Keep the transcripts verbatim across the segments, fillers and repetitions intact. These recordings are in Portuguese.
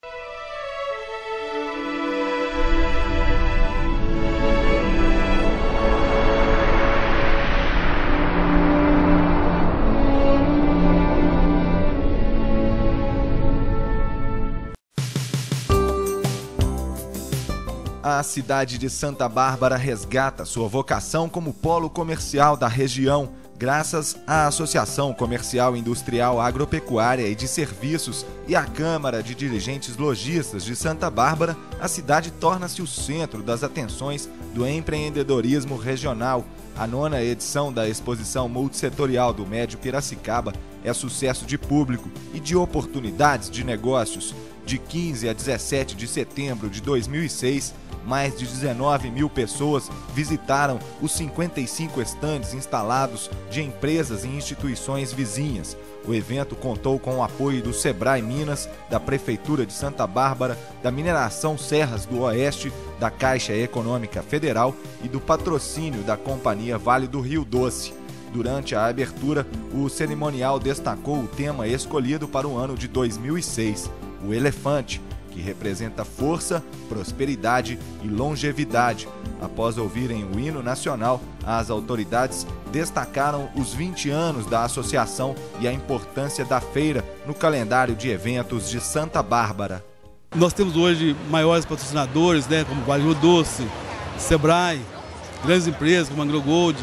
A cidade de Santa Bárbara resgata sua vocação como polo comercial da região, graças à Associação Comercial Industrial Agropecuária e de Serviços e à Câmara de Dirigentes Lojistas de Santa Bárbara. A cidade torna-se o centro das atenções do empreendedorismo regional. A nona edição da Exposição Multissetorial do Médio Piracicaba é sucesso de público e de oportunidades de negócios. De quinze a dezessete de setembro de dois mil e seis, mais de dezenove mil pessoas visitaram os cinquenta e cinco estandes instalados de empresas e instituições vizinhas. O evento contou com o apoio do Sebrae Minas, da Prefeitura de Santa Bárbara, da Mineração Serras do Oeste, da Caixa Econômica Federal e do patrocínio da Companhia Vale do Rio Doce. Durante a abertura, o cerimonial destacou o tema escolhido para o ano de dois mil e seis, o elefante, que representa força, prosperidade e longevidade. Após ouvirem o hino nacional, as autoridades destacaram os vinte anos da associação e a importância da feira no calendário de eventos de Santa Bárbara. Nós temos hoje maiores patrocinadores, né, como Vale do Rio Doce, Sebrae, grandes empresas como AgroGold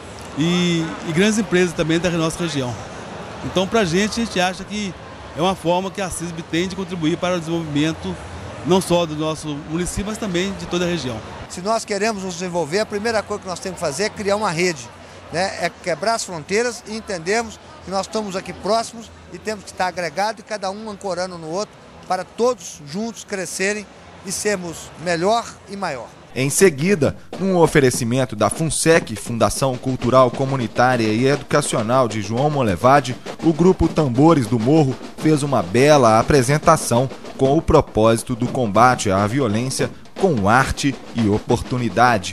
e, e grandes empresas também da nossa região. Então, para a gente, a gente acha que é uma forma que a CISB tem de contribuir para o desenvolvimento não só do nosso município, mas também de toda a região. Se nós queremos nos desenvolver, a primeira coisa que nós temos que fazer é criar uma rede, né? É quebrar as fronteiras e entendermos que nós estamos aqui próximos e temos que estar agregados e cada um ancorando no outro para todos juntos crescerem e sermos melhor e maior. Em seguida, um oferecimento da FUNSEC, Fundação Cultural Comunitária e Educacional de João Molevade, o grupo Tambores do Morro fez uma bela apresentação com o propósito do combate à violência com arte e oportunidade.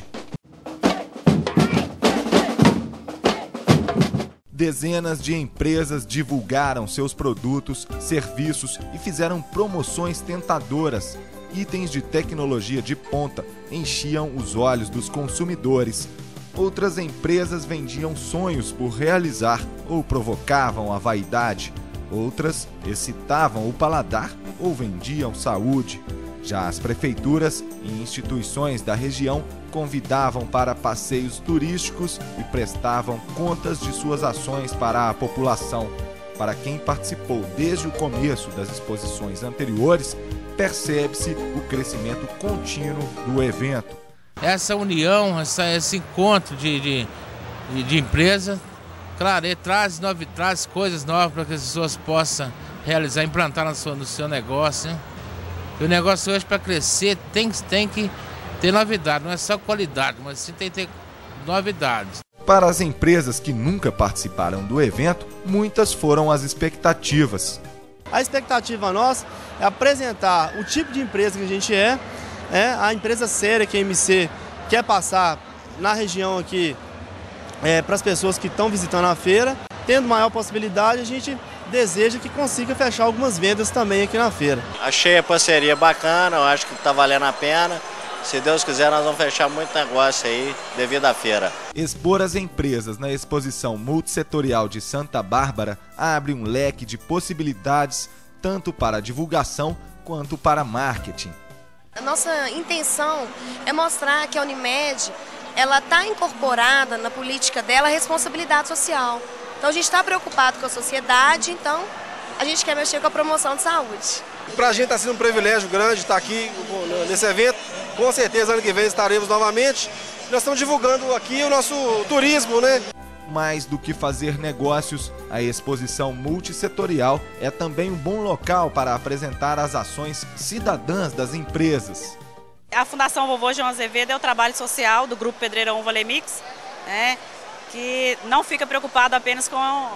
Dezenas de empresas divulgaram seus produtos, serviços e fizeram promoções tentadoras. Itens de tecnologia de ponta enchiam os olhos dos consumidores. Outras empresas vendiam sonhos por realizar ou provocavam a vaidade. Outras excitavam o paladar ou vendiam saúde. Já as prefeituras e instituições da região convidavam para passeios turísticos e prestavam contas de suas ações para a população. Para quem participou desde o começo das exposições anteriores, percebe-se o crescimento contínuo do evento. Essa união, essa, esse encontro de, de, de empresas, claro, ele traz, novi, traz coisas novas para que as pessoas possam realizar, implantar no seu, no seu negócio. Né? E o negócio hoje, para crescer, tem, tem que ter novidade, não é só qualidade, mas sim tem que ter novidades. Para as empresas que nunca participaram do evento, muitas foram as expectativas. A expectativa nossa é apresentar o tipo de empresa que a gente é, é a empresa séria que a M C quer passar na região aqui é, para as pessoas que estão visitando a feira. Tendo maior possibilidade, a gente deseja que consiga fechar algumas vendas também aqui na feira. Achei a parceria bacana, eu acho que está valendo a pena. Se Deus quiser, nós vamos fechar muito negócio aí devido à feira. Expor as empresas na Exposição Multissetorial de Santa Bárbara abre um leque de possibilidades tanto para divulgação quanto para marketing. A nossa intenção é mostrar que a Unimed ela está incorporada na política dela a responsabilidade social. Então a gente está preocupado com a sociedade, então a gente quer mexer com a promoção de saúde. Para a gente está sendo um privilégio grande estar aqui nesse evento. Com certeza ano que vem estaremos novamente. Nós estamos divulgando aqui o nosso turismo, né? Mais do que fazer negócios, a exposição multissetorial é também um bom local para apresentar as ações cidadãs das empresas. A Fundação Vovô João Azevedo é o trabalho social do Grupo Pedreirão Valemix, né, que não fica preocupado apenas com a,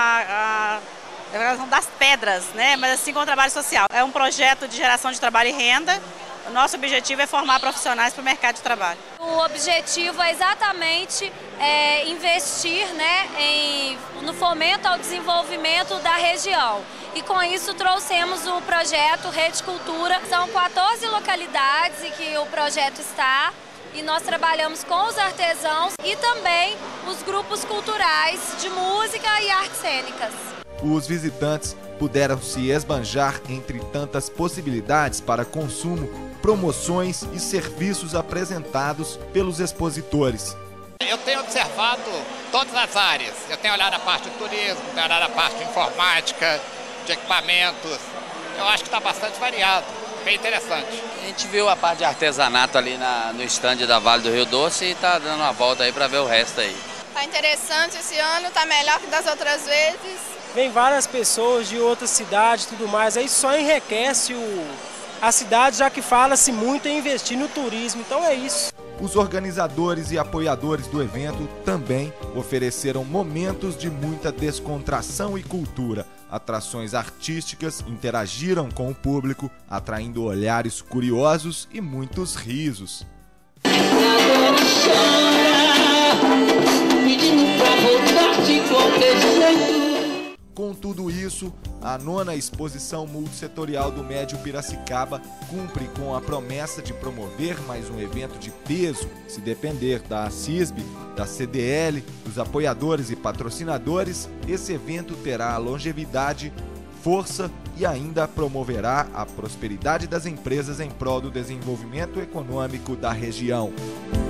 a, a das pedras, né, mas assim com o trabalho social. É um projeto de geração de trabalho e renda, o nosso objetivo é formar profissionais para o mercado de trabalho. O objetivo é exatamente é, investir, né, em, no fomento ao desenvolvimento da região. E com isso trouxemos o projeto Rede Cultura. São quatorze localidades em que o projeto está e nós trabalhamos com os artesãos e também os grupos culturais de música e artes cênicas. Os visitantes puderam se esbanjar entre tantas possibilidades para consumo, promoções e serviços apresentados pelos expositores. Eu tenho observado todas as áreas. Eu tenho olhado a parte do turismo, tenho olhado a parte de informática, de equipamentos. Eu acho que está bastante variado, bem interessante. A gente viu a parte de artesanato ali na, no estande da Vale do Rio Doce e está dando uma volta aí para ver o resto aí. Está interessante esse ano, está melhor que das outras vezes. Vem várias pessoas de outras cidades e tudo mais, aí só enriquece o, a cidade, já que fala-se muito em investir no turismo, então é isso. Os organizadores e apoiadores do evento também ofereceram momentos de muita descontração e cultura. Atrações artísticas interagiram com o público, atraindo olhares curiosos e muitos risos. Agora chora, pedindo pra voltar de qualquer jeito. Com tudo isso, a nona exposição multissetorial do Médio Piracicaba cumpre com a promessa de promover mais um evento de peso. Se depender da CISB, da C D L, dos apoiadores e patrocinadores, esse evento terá longevidade, força e ainda promoverá a prosperidade das empresas em prol do desenvolvimento econômico da região.